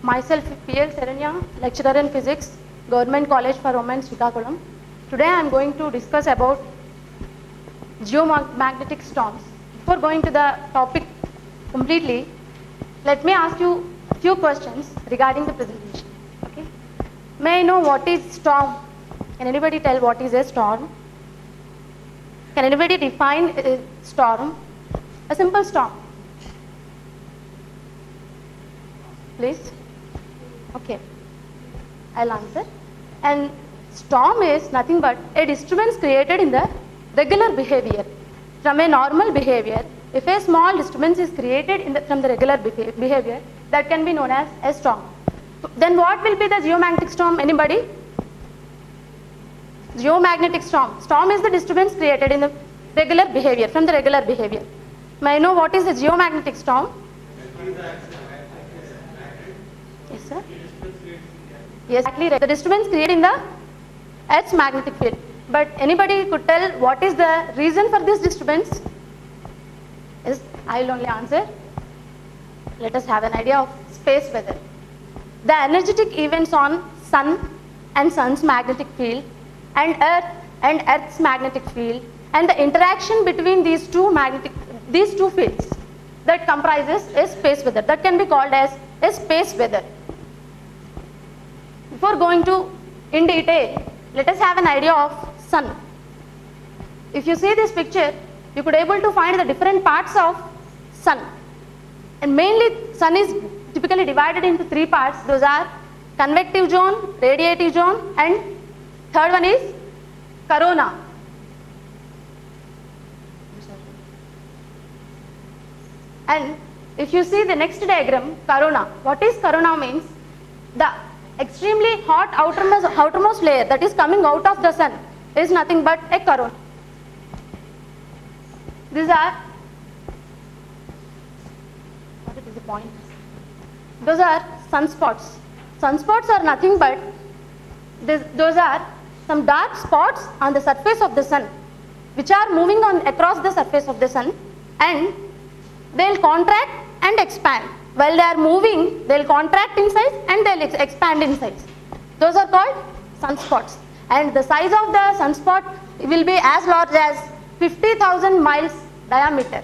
Myself P.L. Seranya, lecturer in physics, Government College for Women, Srikakulam. Today I am going to discuss about geomagnetic storms. Before going to the topic completely, let me ask you a few questions regarding the presentation. Okay? May I know what is storm? Can anybody tell what is a storm? Can anybody define a storm? A simple storm. Please. Okay. I'll answer. And storm is nothing but a disturbance created in the regular behavior. From a normal behavior, if a small disturbance is created from the regular behavior, that can be known as a storm. Then what will be the geomagnetic storm? Anybody? Geomagnetic storm. Storm is the disturbance created in the regular behavior, from the regular behavior. May I know what is the geomagnetic storm? Yes, sir. Yes, exactly right. The disturbance created in the Earth's magnetic field. But anybody could tell what is the reason for this disturbance? Yes, I will only answer. Let us have an idea of space weather. The energetic events on Sun and Sun's magnetic field and Earth and Earth's magnetic field and the interaction between these two fields that comprises a space weather. That can be called as a space weather. Before going to in detail, let us have an idea of Sun. If you see this picture, you could able to find the different parts of Sun. And mainly Sun is typically divided into three parts. Those are convective zone, radiative zone, and third one is corona. And if you see the next diagram, corona. What is corona means? The extremely hot outermost layer that is coming out of the sun is nothing but a corona. These are, what is the point? Those are sunspots. Sunspots are nothing but, those are some dark spots on the surface of the sun which are moving on across the surface of the sun, and they will contract and expand. While they are moving, they will contract in size and they will expand in size. Those are called sunspots. And the size of the sunspot will be as large as 50,000 miles diameter.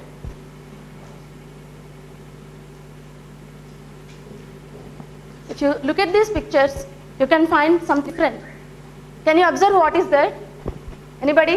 If you look at these pictures, you can find something different. Can you observe what is there? Anybody?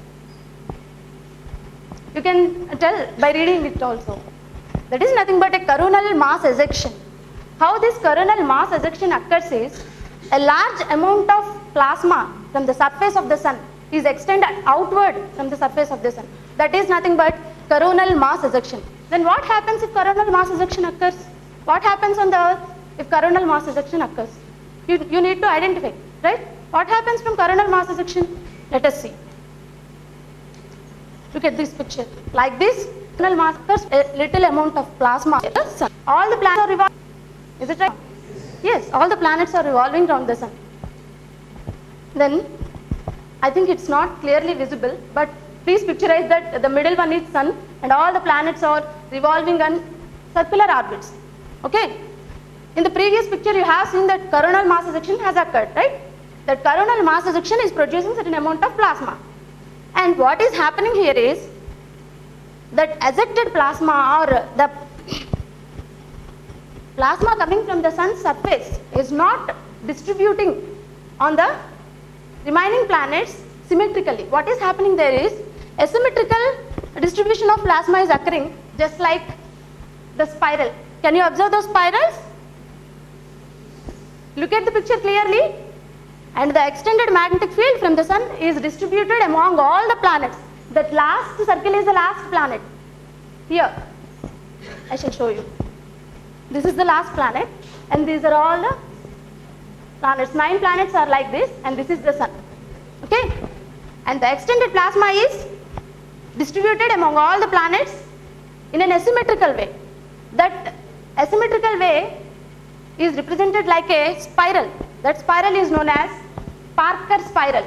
You can tell by reading it also. That is nothing but a coronal mass ejection. How this coronal mass ejection occurs is, a large amount of plasma from the surface of the sun is extended outward from the surface of the sun. That is nothing but coronal mass ejection. Then what happens if coronal mass ejection occurs? What happens on the earth if coronal mass ejection occurs? You need to identify, right? What happens from coronal mass ejection? Let us see. Look at this picture. Like this, coronal mass occurs, a little amount of plasma. All the planets are revolving. Is it right? Yes, all the planets are revolving around the sun. Then, I think it's not clearly visible, but please picturize that the middle one is sun and all the planets are revolving on circular orbits. Okay? In the previous picture, you have seen that coronal mass ejection has occurred, right? That coronal mass ejection is producing certain amount of plasma. And what is happening here is that ejected plasma, or the plasma coming from the sun's surface, is not distributing on the remaining planets symmetrically. What is happening there is asymmetrical distribution of plasma is occurring, just like the spiral. Can you observe those spirals? Look at the picture clearly. And the extended magnetic field from the sun is distributed among all the planets. That last circle is the last planet. Here, I shall show you. This is the last planet, and these are all the planets. 9 planets are like this, and this is the sun. Okay? And the extended plasma is distributed among all the planets in an asymmetrical way. That asymmetrical way is represented like a spiral. That spiral is known as Parker spiral.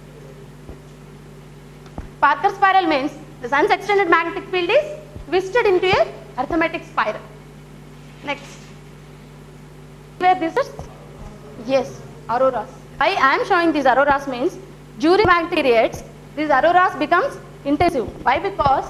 Parker spiral means the sun's extended magnetic field is twisted into a arithmetic spiral. Next. where this is? Yes, auroras. Why I am showing these auroras means during magnetic periods, these auroras becomes intensive. Why? Because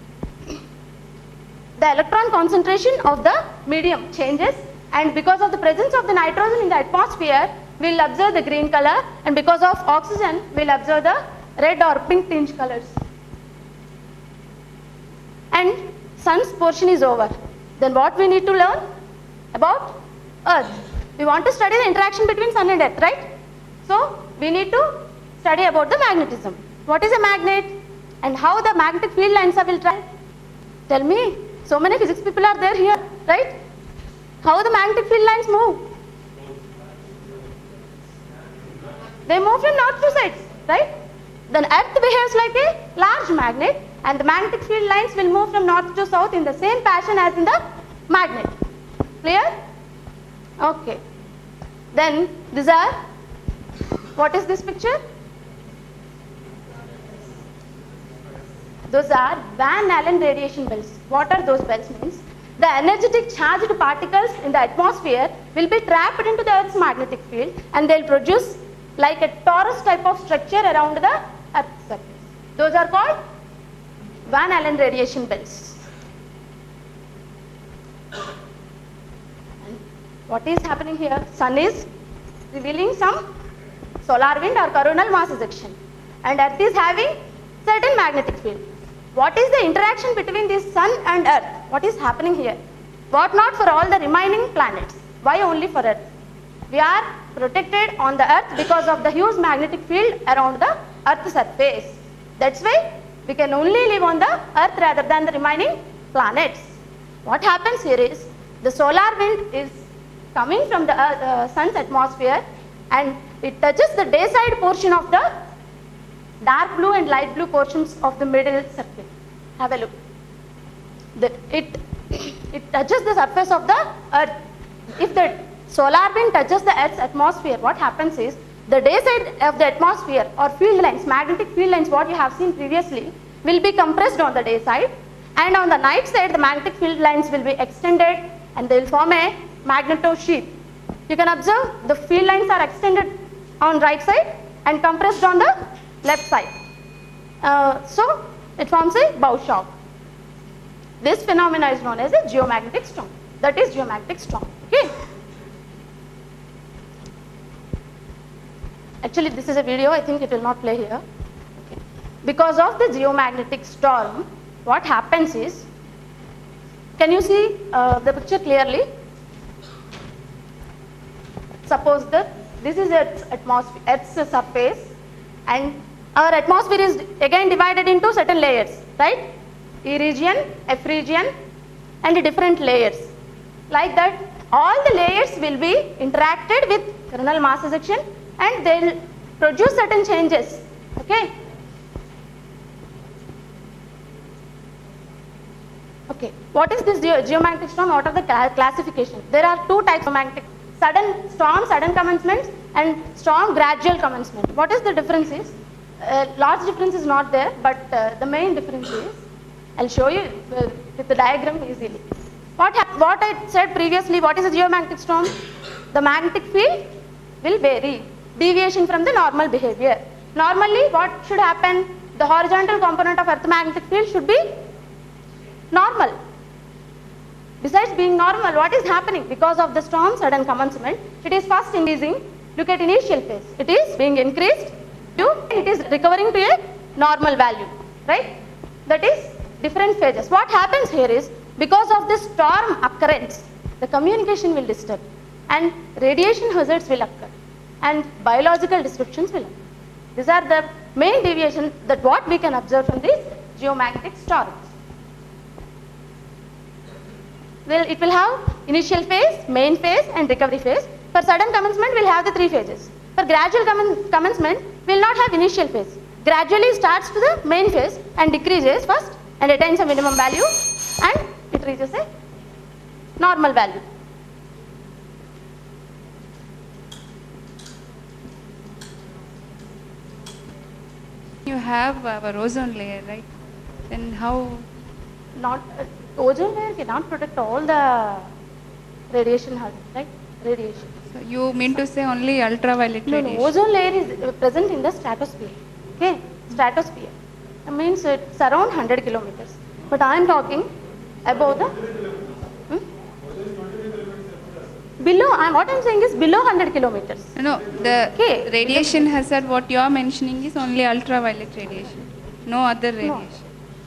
the electron concentration of the medium changes, and because of the presence of the nitrogen in the atmosphere, we will observe the green color, and because of oxygen, we will observe the red or pink tinge colors. And sun's portion is over. Then what we need to learn about earth? We want to study the interaction between sun and earth, right? So we need to study about the magnetism. What is a magnet and how the magnetic field lines will travel? Tell me. So many physics people are there here, right? How the magnetic field lines move? They move from north to south, right? Then earth behaves like a large magnet, and the magnetic field lines will move from north to south in the same fashion as in the magnet. Clear? Okay. Then these are, what is this picture? Those are Van Allen radiation belts. What are those belts means? The energetic charged particles in the atmosphere will be trapped into the Earth's magnetic field, and they will produce like a torus type of structure around the Earth's surface. Those are called Van Allen radiation belts. And what is happening here? Sun is revealing some solar wind or coronal mass ejection, and Earth is having certain magnetic field. What is the interaction between this sun and earth? What is happening here? What not for all the remaining planets? Why only for earth? We are protected on the earth because of the huge magnetic field around the earth's surface. That's why we can only live on the earth rather than the remaining planets. What happens here is the solar wind is coming from the sun's atmosphere, and it touches the day side portion of the dark blue and light blue portions of the middle circle. Have a look. It touches the surface of the earth. If the solar wind touches the earth's atmosphere, what happens is the day side of the atmosphere or field lines, magnetic field lines, what you have seen previously, will be compressed on the day side, and on the night side the magnetic field lines will be extended and they will form a magnetosheath. You can observe the field lines are extended on right side and compressed on the left side. So it forms a bow shock. This phenomena is known as a geomagnetic storm. That is geomagnetic storm. Okay. Actually, this is a video. I think it will not play here. Okay. Because of the geomagnetic storm, what happens is, can you see the picture clearly? Suppose that this is Earth's atmosphere, Earth's surface, and our atmosphere is again divided into certain layers, right? E region, F region, and different layers. Like that, all the layers will be interacted with coronal mass ejection, and they will produce certain changes. Okay. Okay. What is this geomagnetic storm? What are the classification? There are two types of magnetic: sudden storm, sudden commencement, and storm gradual commencement. What is the difference is? Large difference is not there, but the main difference is, I'll show you with the diagram easily. What I said previously, what is a geomagnetic storm? The magnetic field will vary, deviation from the normal behavior. Normally, what should happen? The horizontal component of Earth magnetic field should be normal. Besides being normal, what is happening? Because of the storm sudden commencement, it is first increasing. Look at initial phase. It is being increased to, it is recovering to a normal value, right? That is different phases. What happens here is, because of this storm occurrence, the communication will disturb, and radiation hazards will occur, and biological disruptions will occur. These are the main deviations that what we can observe from these geomagnetic storms. Well, it will have initial phase, main phase, and recovery phase. For sudden commencement, we will have the three phases. For gradual commencement, we will not have initial phase. Gradually starts to the main phase and decreases first and attains a minimum value, and it reaches a normal value. You have our ozone layer, right? Then how? Not ozone layer cannot protect all the radiation hazard, right? radiation. So you mean to say only ultraviolet No, radiation? no, ozone layer is present in the stratosphere. Okay, stratosphere. That means it's around 100 kilometers. But I am talking about the below. What I am saying is below 100 kilometers. No, the Okay. radiation hazard what you are mentioning is only ultraviolet radiation, no other radiation.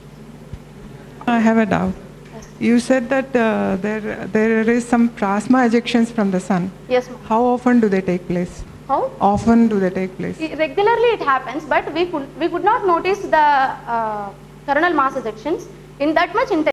I have a doubt. You said that there is some plasma ejections from the sun. Yes, ma'am. How often do they take place? How? Often do they take place? Regularly it happens, but we could not notice the coronal mass ejections in that much intensity.